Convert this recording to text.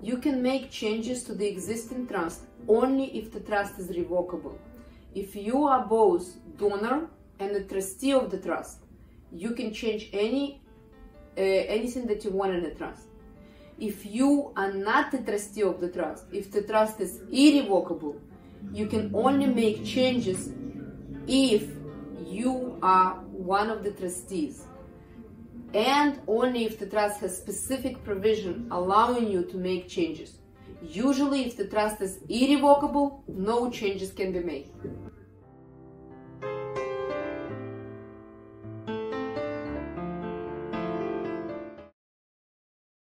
You can make changes to the existing trust only if the trust is revocable. If you are both donor and a trustee of the trust, you can change anything that you want in the trust. If you are not the trustee of the trust, if the trust is irrevocable, you can only make changes if you are one of the trustees, and only if the trust has specific provision allowing you to make changes. Usually, if the trust is irrevocable, no changes can be made.